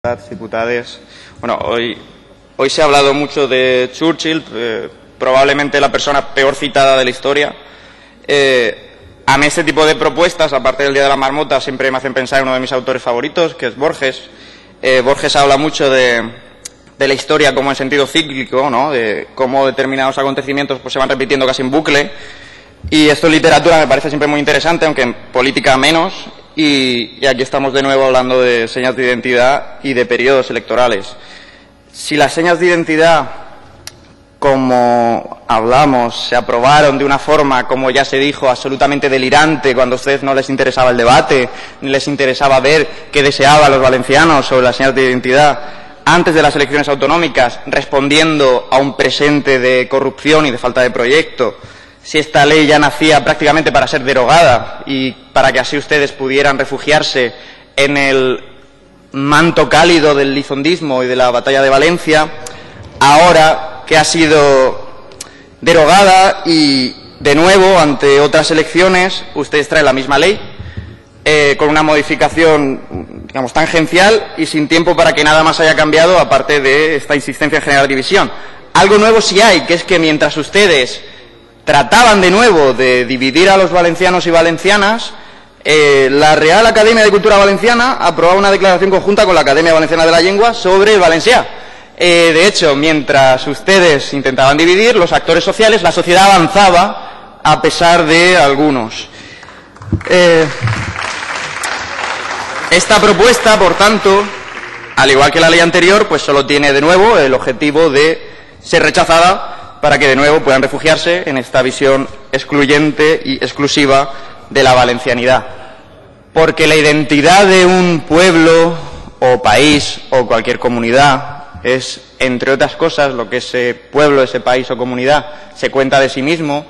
diputades. Bueno, hoy se ha hablado mucho de Churchill, probablemente la persona peor citada de la historia. A mí este tipo de propuestas, aparte del Día de la Marmota, siempre me hacen pensar en uno de mis autores favoritos, que es Borges. Borges habla mucho de la historia como en sentido cíclico, ¿no? De cómo determinados acontecimientos pues, se van repitiendo casi en bucle. Y esto en literatura me parece siempre muy interesante, aunque en política menos. Y aquí estamos de nuevo hablando de señas de identidad y de periodos electorales. Si las señas de identidad, como hablamos, se aprobaron de una forma, como ya se dijo, absolutamente delirante, cuando a ustedes no les interesaba el debate, ni les interesaba ver qué deseaban los valencianos sobre las señas de identidad, antes de las elecciones autonómicas, respondiendo a un presente de corrupción y de falta de proyecto, si esta ley ya nacía prácticamente para ser derogada y para que así ustedes pudieran refugiarse en el manto cálido del lizondismo y de la batalla de Valencia, ahora que ha sido derogada y de nuevo ante otras elecciones ustedes traen la misma ley con una modificación, digamos, tangencial y sin tiempo para que nada más haya cambiado aparte de esta insistencia en generar división. Algo nuevo sí hay, que es que mientras ustedes trataban de nuevo de dividir a los valencianos y valencianas, la Real Academia de Cultura Valenciana aprobaba una declaración conjunta con la Academia Valenciana de la Lengua sobre el valencià. De hecho, mientras ustedes intentaban dividir, los actores sociales, la sociedad avanzaba a pesar de algunos. Esta propuesta, por tanto, al igual que la ley anterior, pues solo tiene de nuevo el objetivo de ser rechazada para que de nuevo puedan refugiarse en esta visión excluyente y exclusiva de la valencianidad. Porque la identidad de un pueblo o país o cualquier comunidad es, entre otras cosas, lo que ese pueblo, ese país o comunidad se cuenta de sí mismo.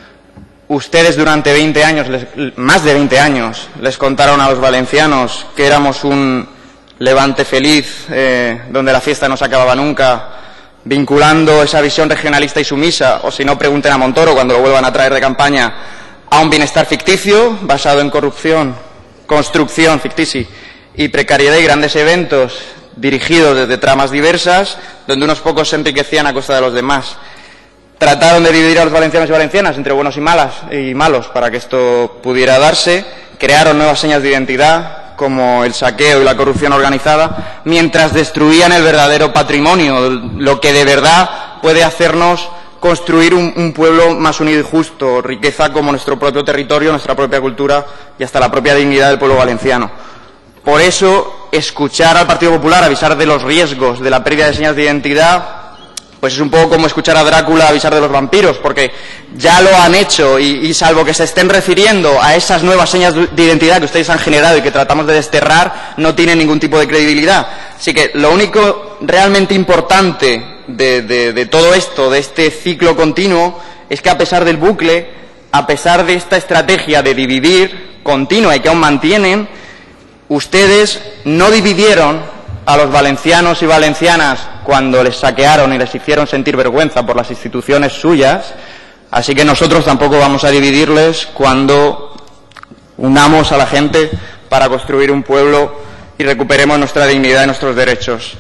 Ustedes durante 20 años, más de 20 años, les contaron a los valencianos que éramos un Levante feliz, donde la fiesta no se acababa nunca, vinculando esa visión regionalista y sumisa, o si no, pregunten a Montoro cuando lo vuelvan a traer de campaña, a un bienestar ficticio, basado en corrupción, construcción ficticia y precariedad y grandes eventos dirigidos desde tramas diversas, donde unos pocos se enriquecían a costa de los demás. Trataron de dividir a los valencianos y valencianas entre buenos y malos para que esto pudiera darse, crearon nuevas señas de identidad, como el saqueo y la corrupción organizada, mientras destruían el verdadero patrimonio, lo que de verdad puede hacernos construir un pueblo más unido y justo, riqueza como nuestro propio territorio, nuestra propia cultura y hasta la propia dignidad del pueblo valenciano. Por eso, escuchar al Partido Popular avisar de los riesgos de la pérdida de señas de identidad, pues es un poco como escuchar a Drácula avisar de los vampiros, porque ya lo han hecho y salvo que se estén refiriendo a esas nuevas señas de identidad que ustedes han generado y que tratamos de desterrar, no tienen ningún tipo de credibilidad. Así que lo único realmente importante de todo esto, de este ciclo continuo, es que a pesar del bucle, a pesar de esta estrategia de dividir continua y que aún mantienen, ustedes no dividieron a los valencianos y valencianas cuando les saquearon y les hicieron sentir vergüenza por las instituciones suyas, así que nosotros tampoco vamos a dividirles cuando unamos a la gente para construir un pueblo y recuperemos nuestra dignidad y nuestros derechos.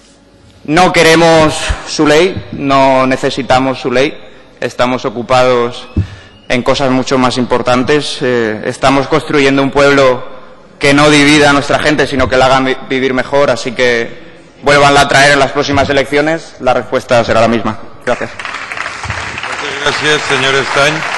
No queremos su ley, no necesitamos su ley, estamos ocupados en cosas mucho más importantes, estamos construyendo un pueblo que no divida a nuestra gente, sino que la hagan vivir mejor, así que vuélvanla a traer en las próximas elecciones, la respuesta será la misma. Gracias. Muchas gracias, señor Estañ.